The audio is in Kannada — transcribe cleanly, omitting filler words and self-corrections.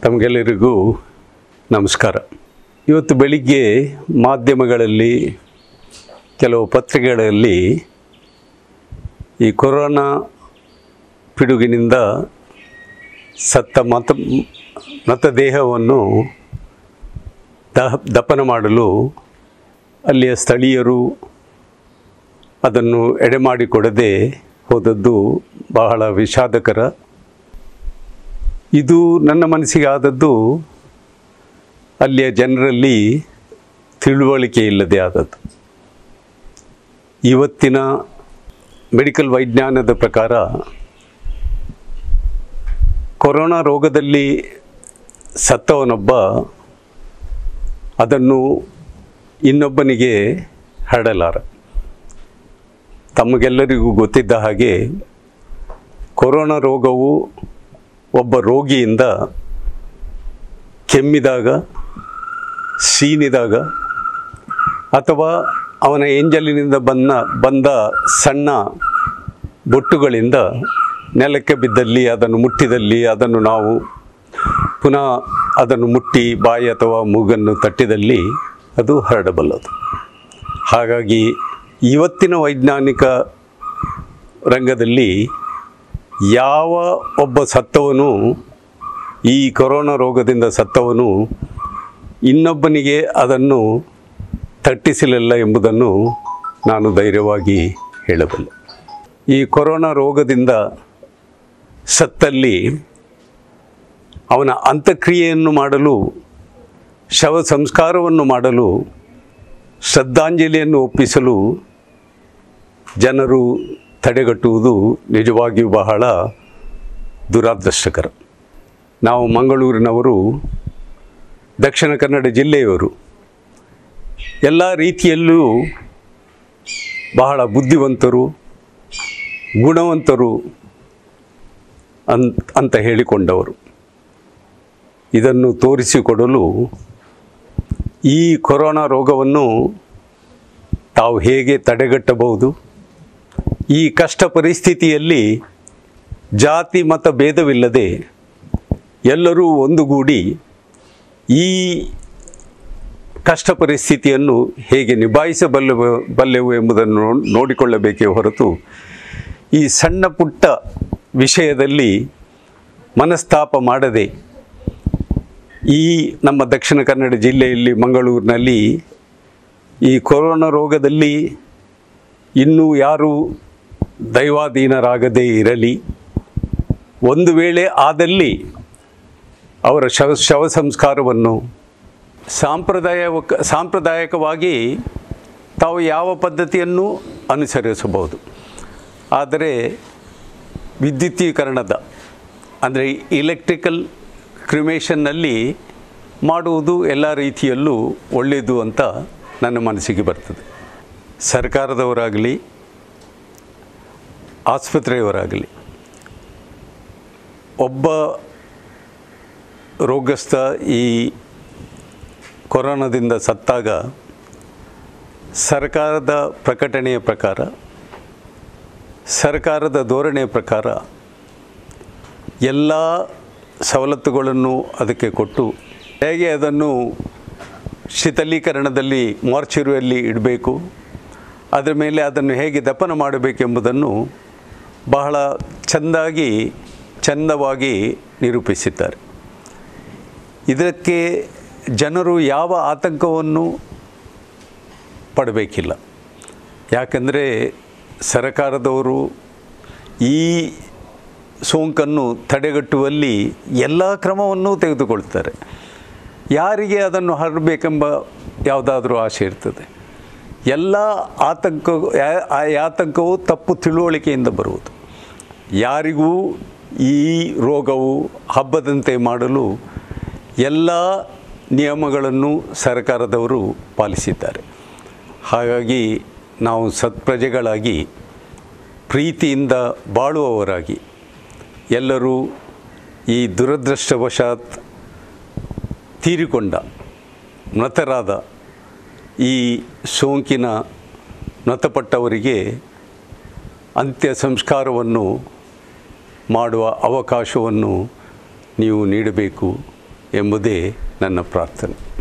ತಮಗೆಲ್ಲರಿಗೂ ನಮಸ್ಕಾರ. ಇವತ್ತು ಬೆಳಿಗ್ಗೆ ಮಾಧ್ಯಮಗಳಲ್ಲಿ ಕೆಲವು ಪತ್ರಿಕೆಗಳಲ್ಲಿ ಈ ಕೊರೋನಾ ಪಿಡುಗಿನಿಂದ ಸತ್ತ ಮೃತದೇಹವನ್ನು ದಫನ ಮಾಡಲು ಅಲ್ಲಿಯ ಸ್ಥಳೀಯರು ಅದನ್ನು ಎಡೆಮಾಡಿಕೊಡದೆ ಹೋದದ್ದು ಬಹಳ ವಿಷಾದಕರ. ಇದು ನನ್ನ ಮನಸ್ಸಿಗೆ ಆದದ್ದು ಅಲ್ಲಿಯ ಜನರಲ್ಲಿ ತಿಳುವಳಿಕೆ ಇಲ್ಲದೆ ಆದದ್ದು. ಇವತ್ತಿನ ಮೆಡಿಕಲ್ ವಿಜ್ಞಾನದ ಪ್ರಕಾರ ಕೊರೋನಾ ರೋಗದಲ್ಲಿ ಸತ್ತವನೊಬ್ಬ ಅದನ್ನು ಇನ್ನೊಬ್ಬನಿಗೆ ಹರಡಲಾರ. ತಮಗೆಲ್ಲರಿಗೂ ಗೊತ್ತಿದ್ದ ಹಾಗೆ ಕೊರೋನಾ ರೋಗವು ಒಬ್ಬ ರೋಗಿಯಿಂದ ಕೆಮ್ಮಿದಾಗ, ಸೀನಿದಾಗ ಅಥವಾ ಅವನ ಎಂಜಲಿನಿಂದ ಬಂದ ಸಣ್ಣ ಬೊಟ್ಟುಗಳಿಂದ ನೆಲಕ್ಕೆ ಬಿದ್ದಲ್ಲಿ, ಅದನ್ನು ಮುಟ್ಟಿದಲ್ಲಿ, ಅದನ್ನು ನಾವು ಪುನಃ ಅದನ್ನು ಮುಟ್ಟಿ ಬಾಯಿ ಅಥವಾ ಮೂಗನ್ನು ತಟ್ಟಿದಲ್ಲಿ ಅದು ಹರಡಬಲ್ಲದು. ಹಾಗಾಗಿ ಇವತ್ತಿನ ವೈಜ್ಞಾನಿಕ ರಂಗದಲ್ಲಿ ಯಾವ ಒಬ್ಬ ಸತ್ತವನು, ಈ ಕೊರೋನಾ ರೋಗದಿಂದ ಸತ್ತವನು ಇನ್ನೊಬ್ಬನಿಗೆ ಅದನ್ನು ತಟ್ಟಿಸಲಿಲ್ಲ ಎಂಬುದನ್ನು ನಾನು ಧೈರ್ಯವಾಗಿ ಹೇಳಬಲ್ಲೆ. ಈ ಕೊರೋನಾ ರೋಗದಿಂದ ಸತ್ತಲ್ಲಿ ಅವನ ಅಂತ್ಯಕ್ರಿಯೆಯನ್ನು ಮಾಡಲು, ಶವ ಸಂಸ್ಕಾರವನ್ನು ಮಾಡಲು, ಶ್ರದ್ಧಾಂಜಲಿಯನ್ನು ಒಪ್ಪಿಸಲು ಜನರು ತಡೆಗಟ್ಟುವುದು ನಿಜವಾಗಿಯೂ ಬಹಳ ದುರದೃಷ್ಟಕರ. ನಾವು ಮಂಗಳೂರಿನವರು, ದಕ್ಷಿಣ ಕನ್ನಡ ಜಿಲ್ಲೆಯವರು, ಎಲ್ಲ ರೀತಿಯಲ್ಲೂ ಬಹಳ ಬುದ್ಧಿವಂತರು, ಗುಣವಂತರು ಅಂತ ಹೇಳಿಕೊಂಡವರು. ಇದನ್ನು ತೋರಿಸಿಕೊಡಲು ಈ ಕೊರೋನಾ ರೋಗವನ್ನು ತಾವು ಹೇಗೆ ತಡೆಗಟ್ಟಬಹುದು, ಈ ಕಷ್ಟ ಪರಿಸ್ಥಿತಿಯಲ್ಲಿ ಜಾತಿ ಮತ ಭೇದವಿಲ್ಲದೆ ಎಲ್ಲರೂ ಒಂದುಗೂಡಿ ಈ ಕಷ್ಟ ಪರಿಸ್ಥಿತಿಯನ್ನು ಹೇಗೆ ನಿಭಾಯಿಸಬಲ್ಲೆವು ಎಂಬುದನ್ನು ನೋಡಿಕೊಳ್ಳಬೇಕೇ ಹೊರತು ಈ ಸಣ್ಣ ಪುಟ್ಟ ವಿಷಯದಲ್ಲಿ ಮನಸ್ತಾಪ ಮಾಡದೆ, ಈ ನಮ್ಮ ದಕ್ಷಿಣ ಕನ್ನಡ ಜಿಲ್ಲೆಯಲ್ಲಿ ಮಂಗಳೂರಿನಲ್ಲಿ ಈ ಕೊರೋನಾ ರೋಗದಲ್ಲಿ ಇನ್ನೂ ಯಾರೂ ದೈವಾಧೀನರಾಗದೇ ಇರಲಿ. ಒಂದು ವೇಳೆ ಆದಲ್ಲಿ ಅವರ ಶವ ಸಂಸ್ಕಾರವನ್ನು ಸಾಂಪ್ರದಾಯಿಕವಾಗಿ ತಾವು ಯಾವ ಪದ್ಧತಿಯನ್ನು ಅನುಸರಿಸಬಹುದು. ಆದರೆ ವಿದ್ಯುತೀಕರಣದ, ಅಂದರೆ ಇಲೆಕ್ಟ್ರಿಕಲ್ ಕ್ರಿಮೇಷನ್ನಲ್ಲಿ ಮಾಡುವುದು ಎಲ್ಲ ರೀತಿಯಲ್ಲೂ ಒಳ್ಳೆಯದು ಅಂತ ನನ್ನ ಮನಸ್ಸಿಗೆ ಬರ್ತದೆ. ಸರ್ಕಾರದವರಾಗಲಿ, ಆಸ್ಪತ್ರೆಯವರಾಗಲಿ, ಒಬ್ಬ ರೋಗಸ್ಥ ಈ ಕೊರೋನಾದಿಂದ ಸತ್ತಾಗ ಸರ್ಕಾರದ ಪ್ರಕಟಣೆಯ ಪ್ರಕಾರ, ಸರ್ಕಾರದ ಧೋರಣೆಯ ಪ್ರಕಾರ ಎಲ್ಲ ಸವಲತ್ತುಗಳನ್ನು ಅದಕ್ಕೆ ಕೊಟ್ಟು, ಹೇಗೆ ಅದನ್ನು ಶೀತಲೀಕರಣದಲ್ಲಿ ಮಾರ್ಚುರಿಯಲ್ಲಿ ಇಡಬೇಕು, ಅದರ ಮೇಲೆ ಅದನ್ನು ಹೇಗೆ ದಫನ ಮಾಡಬೇಕೆಂಬುದನ್ನು ಬಹಳ ಚಂದವಾಗಿ ನಿರೂಪಿಸಿದ್ದಾರೆ. ಇದಕ್ಕೆ ಜನರು ಯಾವ ಆತಂಕವನ್ನು ಪಡಬೇಕಿಲ್ಲ. ಯಾಕಂದರೆ ಸರ್ಕಾರದವರು ಈ ಸೋಂಕನ್ನು ತಡೆಗಟ್ಟುವಲ್ಲಿ ಎಲ್ಲ ಕ್ರಮವನ್ನು ತೆಗೆದುಕೊಳ್ತಾರೆ. ಯಾರಿಗೆ ಅದನ್ನು ಹರಡಬೇಕೆಂಬ ಯಾವುದಾದ್ರೂ ಆಸೆ ಇರ್ತದೆ. ಎಲ್ಲ ಆತಂಕವು ತಪ್ಪು ತಿಳುವಳಿಕೆಯಿಂದ ಬರುವುದು. ಯಾರಿಗೂ ಈ ರೋಗವು ಹಬ್ಬದಂತೆ ಮಾಡಲು ಎಲ್ಲ ನಿಯಮಗಳನ್ನು ಸರ್ಕಾರದವರು ಪಾಲಿಸಿದ್ದಾರೆ. ಹಾಗಾಗಿ ನಾವು ಸತ್ಪ್ರಜೆಗಳಾಗಿ, ಪ್ರೀತಿಯಿಂದ ಬಾಳುವವರಾಗಿ ಎಲ್ಲರೂ ಈ ದುರದೃಷ್ಟವಶಾತ್ ತೀರಿಕೊಂಡ, ಮೃತರಾದ ಈ ಸೋಂಕಿನ ಮೃತಪಟ್ಟವರಿಗೆ ಅಂತ್ಯ ಸಂಸ್ಕಾರವನ್ನು ಮಾಡುವ ಅವಕಾಶವನ್ನು ನೀವು ನೀಡಬೇಕು ಎಂಬುದೇ ನನ್ನ ಪ್ರಾರ್ಥನೆ.